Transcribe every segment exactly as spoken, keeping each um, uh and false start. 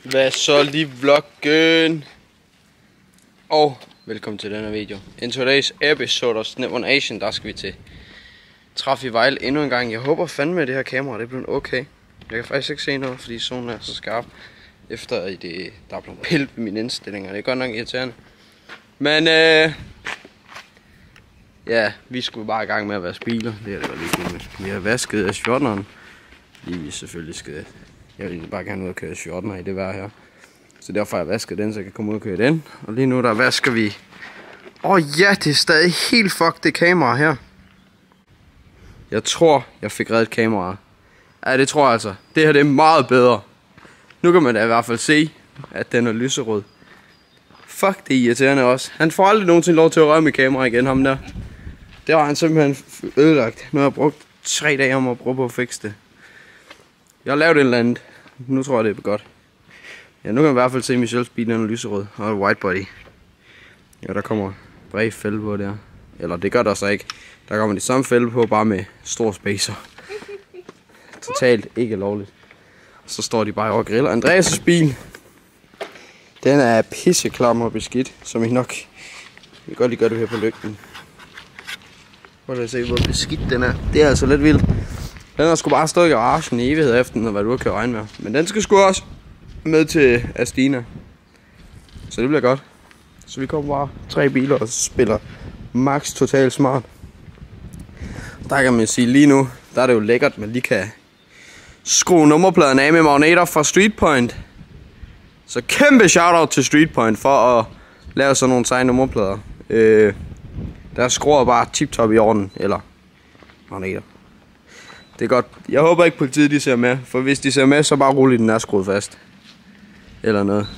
Hvad så lige vloggen? Og velkommen til denne video. In today's episode of Snip on Asian, der skal vi til Trafik Vejle endnu en gang. Jeg håber fandme at det her kamera, det er blevet okay. Jeg kan faktisk ikke se noget, fordi zonen er så skarp. Efter at det, der er blevet pillet ved mine indstillinger. Det er godt nok irriterende. Men øh, ja, vi skulle bare i gang med at vaske biler. Det er det var lige med. Vi har vasket fjorteneren. Lige vi selvfølgelig skal. Jeg vil bare gerne ud og køre fjortener i det vejr her. Så derfor har jeg vasket den, så jeg kan komme ud og køre den. Og lige nu der vasker vi. Åh oh, ja, det er stadig helt fuck det kamera her. Jeg tror, jeg fik reddet kameraet. Ja, det tror jeg altså. Det her det er meget bedre. Nu kan man da i hvert fald se, at den er lyserød. Fuck, det er irriterende også. Han får aldrig nogensinde lov til at røre med kamera igen, ham der. Det har han simpelthen ødelagt. Nu har jeg brugt tre dage om at prøve på at fikse det. Jeg har lavet et eller andet. Nu tror jeg, det er godt. Ja, nu kan man i hvert fald se, at Michelles bil er lyserød og white body. Ja, der kommer bred fælde på der. Eller det gør der så ikke. Der kommer de samme fælde på, bare med stor spacer. Totalt ikke lovligt. Så står de bare over og griller. Andreas' bil, den er pisseklam og beskidt, som I nok vi kan godt lige gøre det her på lygten. Prøv at se, hvor beskidt den er. Det er altså lidt vildt. Den har sgu bare stået i garagen i evighed efter den, og hvad du kan regne med. Men den skal sgu også med til Astina. Så det bliver godt. Så vi kommer bare tre biler og spiller max totalt smart. Der kan man sige lige nu, der er det jo lækkert, at man lige kan skrue nummerpladen af med magneter fra Street Point. Så kæmpe shoutout til Street Point for at lave sådan nogle seje nummerplader. Øh, der skruer bare tip-top i orden, eller magneter. Det er godt. Jeg håber ikke politiet de ser med, for hvis de ser med, så bare roligt den er skruet fast. Eller noget.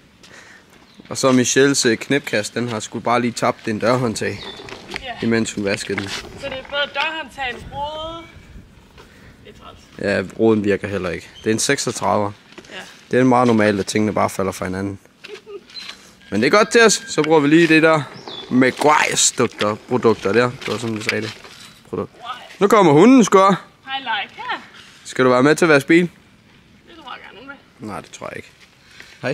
Og så Michelles knipkast, den har sgu bare lige tabt en dørhåndtag, yeah. Imens hun vaskede den. Så det er både dørhåndtagen, rode. Det er træls. Ja, roden virker heller ikke. Det er en seksogtredive. Ja. Det er meget normalt, at tingene bare falder fra hinanden. Men det er godt til os. Så bruger vi lige det der Maguire's produkter der. Det var sådan, du sagde det. Produkt. Nu kommer hunden, sgu. Hej, like. Skal du være med til at vaske bil? Det tror jeg gerne med. Nej, det tror jeg ikke. Hej.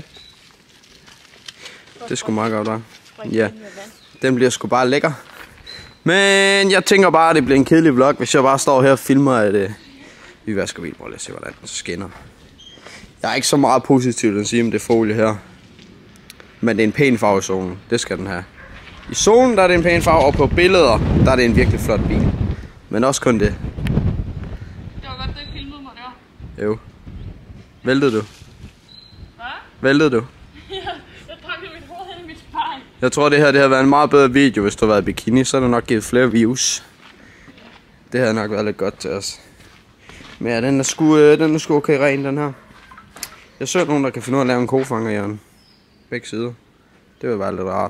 Det er sgu meget godt, hva'? Ja. Den bliver sgu bare lækker. Men jeg tænker bare, at det bliver en kedelig vlog, hvis jeg bare står her og filmer, at uh, vi vasker bil. Prøv lige at se, hvordan den skinner. Jeg er ikke så meget positivt at sige om det folie her. Men det er en pæn farve i solen. Det skal den have. I solen der er det en pæn farve, og på billeder der er det en virkelig flot bil. Men også kun det. Det var godt, det filmede mig der. Jo. Væltede du? Hvad? Væltede du? Ja, jeg trak mit hoved hen i mit spejl. Jeg tror det her det har været en meget bedre video, hvis du har været i bikini. Så har det nok givet flere views. Det havde nok været lidt godt til os. Men ja, den er sgu, øh, den er sgu okay ren, den her. Jeg så nogen, der kan finde ud af at lave en kofanger, Jørgen. Begge sider. Det vil være lidt rart.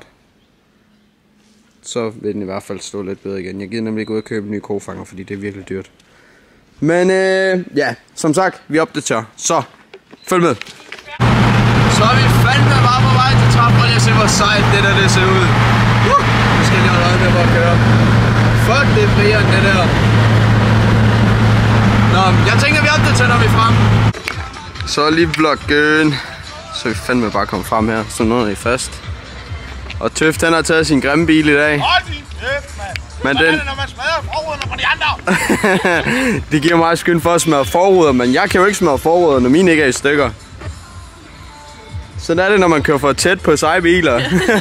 Så vil den i hvert fald stå lidt bedre igen. Jeg gider nemlig ikke ud og købe en ny kofanger, fordi det er virkelig dyrt. Men øh, ja, som sagt, vi opdaterer. Så, følg med. Så er vi fandme bare på vej til trappen, og jeg ser hvor sejt det der det ser ud. Uh, nu skal jeg holde øje med at køre. Fuck, det er friere end det der. Nå, jeg tænker vi opdaterer, når vi er frem. Så er lige vloggen. Så er vi fandme bare kommet frem her, så noget er I fast. Og Tøft, han har taget sin grimme bil i dag. Hold din kæft, mand! Men den... den... er det, når man smadrer forruderne på de andre? Det giver mig skyld for at smadre forruder, men jeg kan jo ikke smadre forruder, når mine ikke er i stykker. Sådan er det, når man kører for tæt på seje biler.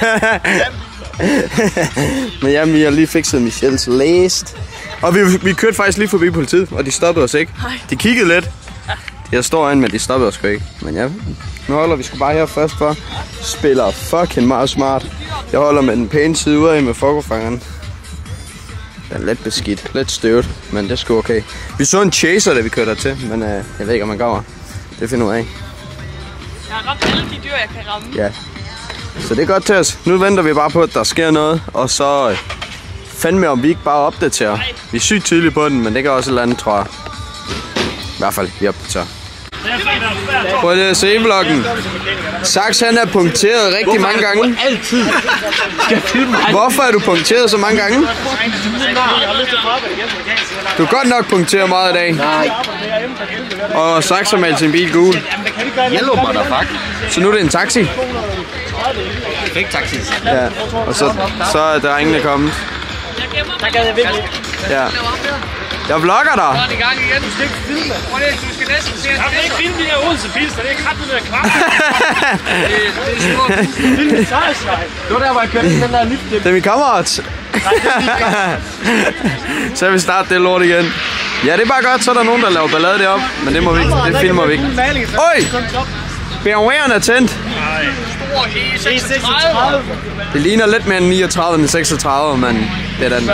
Men jamen, vi har lige fikset Michelles læst. Og vi, vi kørte faktisk lige forbi politiet, og de stoppede os ikke. De kiggede lidt. Jeg står ind, men de stoppede os ikke. Men ja, nu holder vi sgu bare her først for. Spiller fucking meget smart. Jeg holder med den pæne side ud af med fokkofangeren. Den er lidt beskidt, lidt støvet, men det er sgu okay. Vi så en chaser, da vi kørte dertil, men uh, jeg ved ikke, om man går. Det finder ud af. Jeg har ramt alle de dyr, jeg kan ramme. Ja. Så det er godt til os. Nu venter vi bare på, at der sker noget, og så uh, fandme om vi ikke bare opdaterer. Vi er sygt tydelige på den, men det kan også et eller andet, tror jeg. I hvert fald, vi opdaterer. Prøv lige at se vloggen. Sax han er punkteret rigtig mange gange. Altid. Hvorfor er du punkteret så mange gange? Du er godt nok punkteret meget i dag. Og Sax har malet sin bil gul. Yellow motherfucker. Så nu er det en taxi? Fake taxi. Ja, og så, så er drengene kommet. Der gad jeg virkelig. Ja. Jeg vlogger dig. Så er det i gang igen. Du skal ikke filme. Prøv lige, du skal næsten se. Jeg vil ikke filme de her Odense-pilster. Det er kraftigt med kvart. Det er stort. Filme sejrsvej. Det var der, hvor jeg kørte den der lift. Det er min kammerat. Så vil vi starte det lort igen. Ja, det er bare godt, så er der nogen, der laver ballade deroppe. Men det må vi ikke. Det filmer vi ikke. Øj! B M W'eren er tændt. Stor E seksogtredive. Det ligner lidt mere end niogtredive end seksogtredive, men det er den.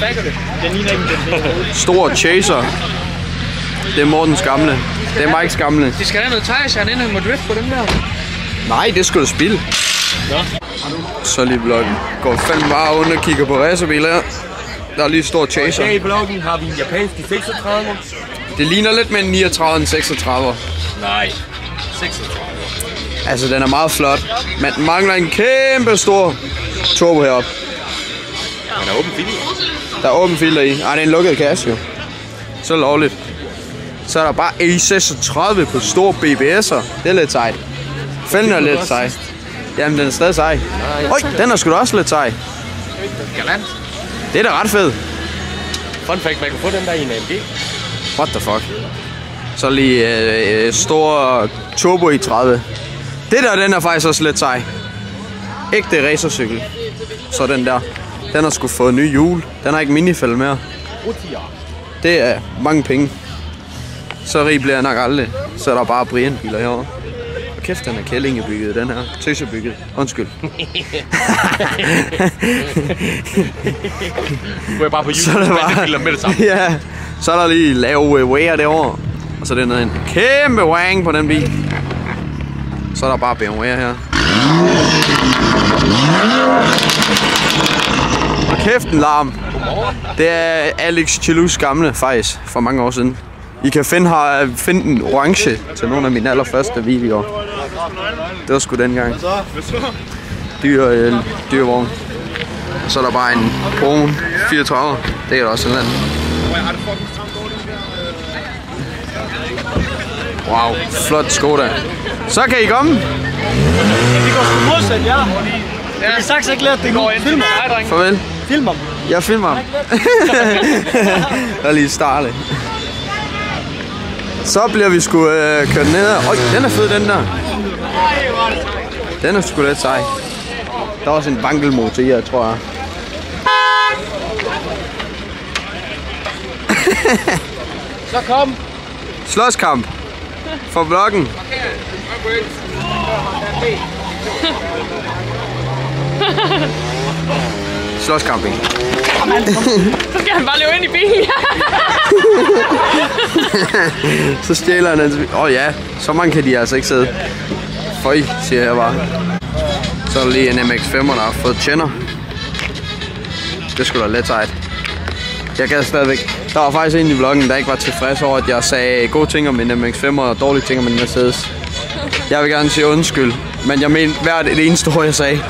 Stor chaser. Det er Mortens gamle. Det er Mikes gamle. De skal have noget tejsjern, inden han må drift på dem der. Nej, det skulle du spille. Så lige bloggen. Går fandme bare under og kigger på racerbiler her. Der er lige stor chaser. I bloggen har vi en japansk seksogtredive. Det ligner lidt mere end niogtredive end seksogtredive. Nej, seksogtredive. Altså, den er meget flot, men den mangler en kæmpe stor turbo heroppe. Men der er åben filter. Der er åben filter i. Ej, det er en lukket kasse jo. Så lovligt. Så er der bare E seksogtredive på store B B S'er. Det er lidt sejt. Fælden er lidt sej. Jamen, den er stadig sej. Øj, den er sgu da også lidt sej. Galant. Det er da ret fedt. Fun fact, man kan få den der i en A M G. What the fuck. Så lige øh, stor turbo i tredive. Det der, den er faktisk også lidt sej. Ægte racercykel. Så den der. Den har sgu fået nye hjul. Den har ikke minifælde mere. Det er mange penge. Så rig bliver jeg nok aldrig. Så er der bare Brian-biler herovre. Og kæft, den er kællingebygget, den her. Tøsebygget. Undskyld. Du er bare på Så er der YouTube med det samme. Ja. Så er der lige lave wear derovre. Og så er der en kæmpe wang på den bil. Så er der bare B M W her. Og kæft en larm. Det er Alex Chilus gamle faktisk, for mange år siden. I kan finde, her, finde en orange til nogle af mine allerførste videoer. Det var sgu dengang. Dyr, øh, dyrvogn. Og så er der bare en Broen fireogtredive. Det er der også en eller anden. Wow, flot Skoda. Så kan I komme. Vi går sgu modsat, ja. Jeg har sagt ikke lært det går ind. Film ham. Farvel. Film ham. Jeg filmer ham. Der er lige starte. Så bliver vi sgu øh, kørt ned. Øj, den er fed, den der. Den er sgu lidt sej. Der er også en vankelmotor i her, tror jeg. Så kom. Slåskamp. For vloggen. Slåscamping. Så skal han bare løbe ind i bilen. Så stjæler han hans bil. Åh oh, ja, så mange kan de altså ikke sidde. Føj, siger jeg bare. Så er der lige en M X fem'er, der har fået tænder. Det skulle da let sejt. Jeg gad stadigvæk. Der var faktisk en i vloggen, der ikke var tilfreds over, at jeg sagde gode ting om min M X fem'er og dårlige ting om min Mercedes. Jeg vil gerne sige undskyld, men jeg mente hvert det eneste ord, jeg sagde.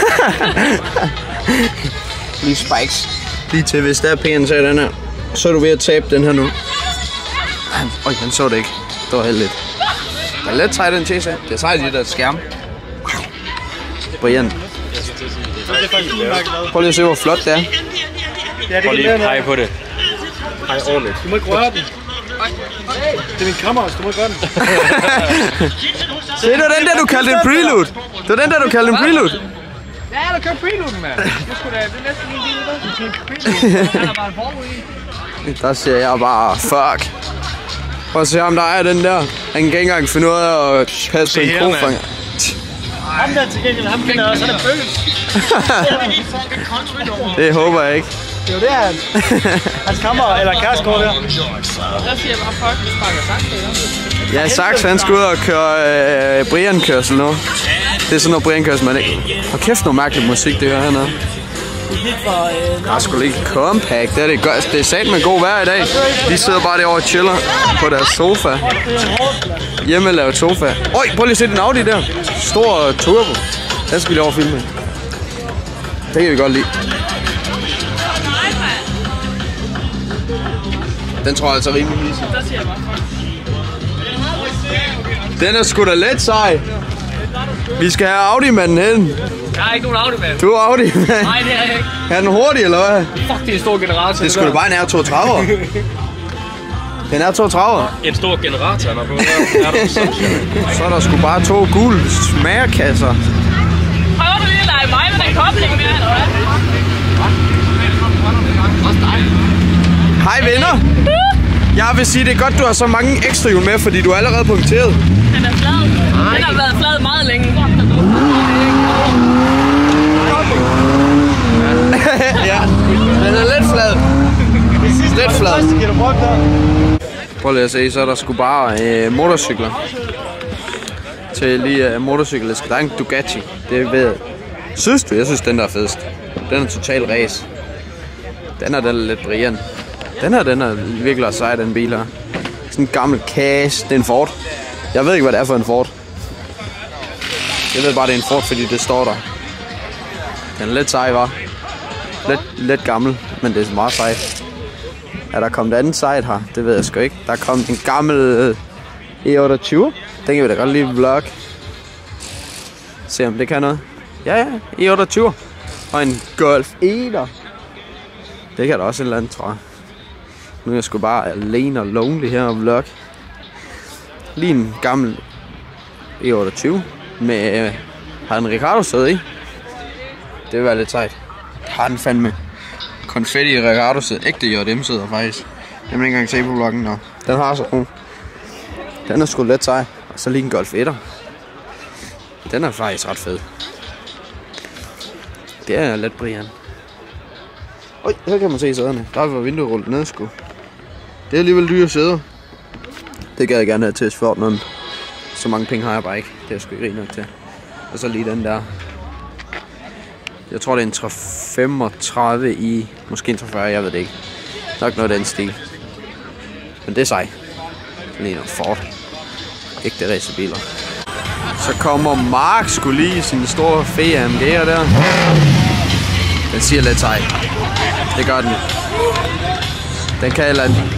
Lige spikes. Lige til, hvis der er pænt til den her, så er du ved at tabe den her nu. Øj, han så det ikke. Det var heldigt. Det er lidt sejt, den chase her. Det er sejt, det der skærm. Brian. Prøv lige at se, hvor flot det er. Ja, det Prøv lige at pege på det. Pege ordentligt. Du må ikke røre den. Det er min kammerat, du må ikke røre den. Se, det var den der, du kaldte en prelude. Det var den der, du kaldte en prelude. Ja, der kører prelude, mand. Det er næsten en bil, der kører prelude. Der er bare en forud i. Der siger jeg bare, fuck. Prøv at se ham, der er den der. Han kan ikke engang finde ud af at passe på en krofanger. Ham der til gengæld, ham finder også, han er bøs. Det håber jeg ikke. Det er jo det, han. Hans kammerat, eller kæreskår der. Der siger jeg bare, fuck, vi sparker sagt det. Ja, Sax, han skal ud og køre øh, Brian-kørsel nu. Det er sådan noget Brian-kørsel, man ikke. Hold kæft, noget mærkeligt musik, det her hernede. Der er sgu ikke compact, det er det godt. Det er sat med god vejr i dag. De sidder bare derovre og chiller på deres sofa. Hjemmelavet sofa. Øj, prøv lige at se den Audi der. Stor turbo. Den skal vi lige over filme. Det kan vi godt lide. Den tror jeg altså rimelig lige. Der siger jeg bare, fuck. Den er sgu da let sej. Vi skal have Audi-manden hen. Jeg har ikke nogen Audi-mand. Du er Audi-mand? Nej, det er jeg ikke. Er den hurtig, eller hvad? Fuck, det er en stor generator. Det skulle da bare en R toogtredive. Den er toogtredive. En stor generator, han er på. Er der Så er der sgu bare to gule smagerkasser. Prøver du lige at lege mig med den kobling der, eller hvad? Hej venner. Jeg vil sige, det er godt, du har så mange ekstra hjul med, fordi du er allerede punkteret. Den er flad. Den har været flad meget længe. Ja, den er lidt flad. Lidt flad. Prøv lige at se, så er der sgu bare øh, motorcykler. Til lige øh, motorcykler. Der er en Ducati. Det ved jeg. Synes du? Jeg synes, den der er fedest. Den er total race. Den er den lidt Brian. Den her, den er virkelig også sej, den bil her. Sådan en gammel cash. Det er en Ford. Jeg ved ikke, hvad det er for en Ford. Jeg ved bare, det er en Ford, fordi det står der. Den er lidt sej, var. Lidt, lidt gammel, men det er meget sejt. Er der kommet andet sejt her? Det ved jeg sgu ikke. Der er kommet en gammel E otteogtyve. Den kan vi da godt lige vlog. Se om det kan noget. Ja, ja. E otteogtyve. Og en Golf etter. Det kan da også en eller anden, tror jeg. Nu er jeg sgu bare alene og lonely her og vlog. Lige en gammel E otteogtyve. Med øh, har en Ricardo sæde i. Det vil være lidt sejt. Har den fandme konfetti i Ricardo sæde. Ægte J M sæder faktisk. Jeg vil ikke engang se på vloggen nå. Den har sådan nogle. Den er sgu lidt sej. Og så lige en Golf etter. Den er faktisk ret fed. Det er lidt Brian. Øj, her kan man se sæderne. Der er vinduet rullet ned sgu. Det er alligevel dyre sæder. Det gad jeg gerne have til fjorten. Så mange penge har jeg bare ikke. Det er sgu ikke rigtig nok til. Og så lige den der. Jeg tror det er en tre femogtredive i. Måske en tre fyrre, jeg ved det ikke. Nok noget af den stil. Men det er sej. Lige noget Ford. Ægte racerbiler. Så kommer Mark skulle lige sin store fede A M G'er der. Den siger lidt sej. Det gør den. Den kan eller andet.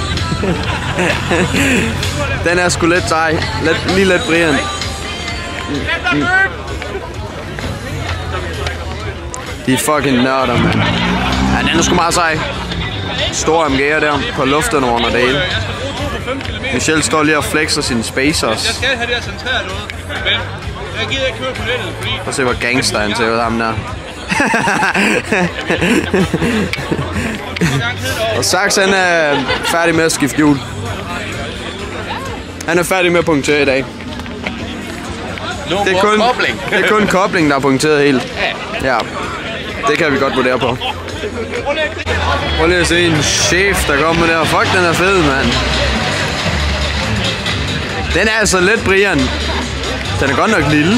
Den er sgu lidt sej. Lidt, lige lidt Brian. Mm, mm. De er fucking nørder, mand. Ja, den er sgu meget sej. Store A M G'er der på luften under det hele. Michelle står lige og flexer sine spacers. Jeg skal have det her centreret noget, men jeg gider ikke køre på nettet, fordi... Prøv at se, hvor gangster han ser ud, ham der. Og Sax, han er færdig med at skifte hjul. Han er færdig med at punktere i dag. Det er kun, det er kun kobling, der er punkteret helt. Ja, det kan vi godt vurdere på. Prøv lige at se en chef, der kommer der. Fuck, den er fed, mand. Den er altså lidt Brian. Den er godt nok lille.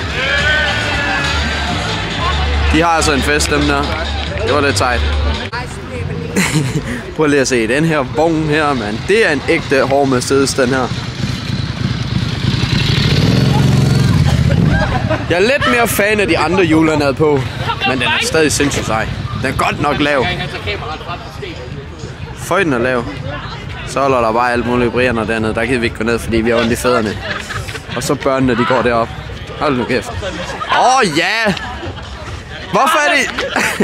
De har altså en fest, dem der. Det var lidt sejt. Prøv lige at se den her vogn her, mand. Det er en ægte hård Mercedes, den her. Jeg er lidt mere fan af de andre hjul, han havde på. Men den er stadig sindssygt sej. Den er godt nok lav. Føj, den er lav. Så holder der bare alt muligt Brianer dernede. Der kan vi ikke gå ned, fordi vi har ondt i fædrene. Og så børnene, de går derop. Hold nu kæft. Åh, oh, ja! Hvorfor er det...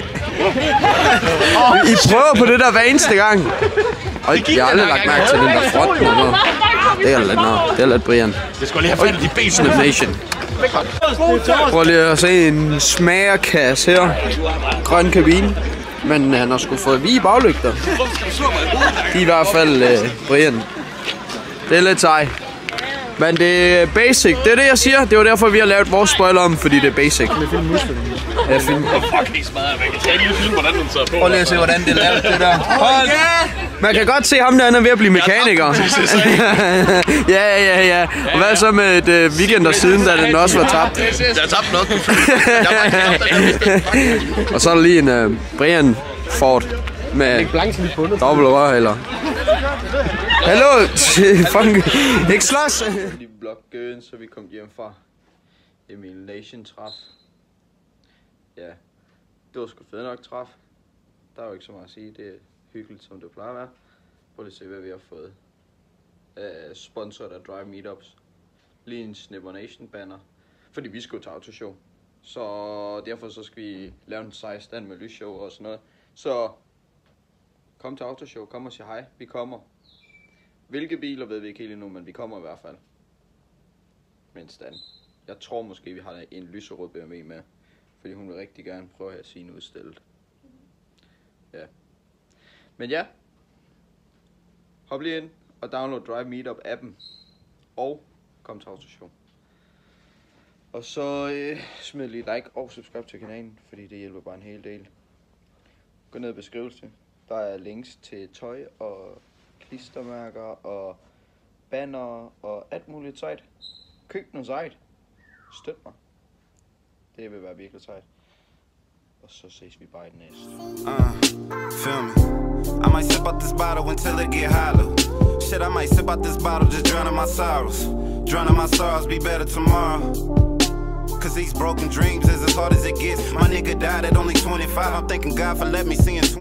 I prøver på det der hver eneste gang. Og jeg har aldrig lagt mærke til den der front. Det er lidt noget. Det er lidt Brian. Det skulle lige have fat i de ben. Snap Nation. Prøv lige at se en smagerkasse her. Grøn kabine. Men han har sgu fået vige baglygter. De er i hvert fald uh, Brian. Det er lidt sej. Men det er basic. Det er det, jeg siger. Det var derfor, vi har lavet vores spoiler om, fordi det er basic. Ja, film. Prøv lige at se, hvordan det er lavet, det der. Hold. Man kan godt se ham der, han er ved at blive mekaniker. Ja, ja, ja. Og hvad så med et uh, weekender siden, da den også var tabt? Jeg har tabt noget. Og så er der lige en uh, Brian Ford med dobbelt rør, eller... Hallo! Fucking... Ikke slås! De blokkede, så vi kom hjem fra Elimination træf. Ja, det var sgu fedt nok træf. Der er jo ikke så meget at sige. Det er hyggeligt, som det plejer at være. Prøv lige at se, hvad vi har fået. Uh, sponsoret af Drive Meetups. lige en Snipper Nation banner, fordi vi skulle til autoshow. Så derfor så skal vi lave en sej stand med lysshow og sådan noget. Så kom til autoshow, kom og sig hej, vi kommer. Hvilke biler ved vi ikke helt endnu, men vi kommer i hvert fald med en stand. Jeg tror måske vi har en lyserød B M W med, fordi hun vil rigtig gerne prøve at have sine udstillet. Ja. Men ja, hop lige ind og download Drive Meetup appen og kom til autoshow. Og så øh, smid lige like og subscribe til kanalen, fordi det hjælper bare en hel del. Gå ned i beskrivelsen. Der er links til tøj og klistermærker og banner og alt muligt sejt. Køb noget sejt. Støt mig. Det vil være virkelig sejt. Og så ses vi bare i den næste. Uh, feel me. I might sip out this bottle until it get hollow. Shit, I might sip out this bottle, just drowning my sorrows. Drowning my sorrows, be better tomorrow. Cause these broken dreams is as hard as it gets. My nigga died at only twenty-five. I'm thanking God for letting me see in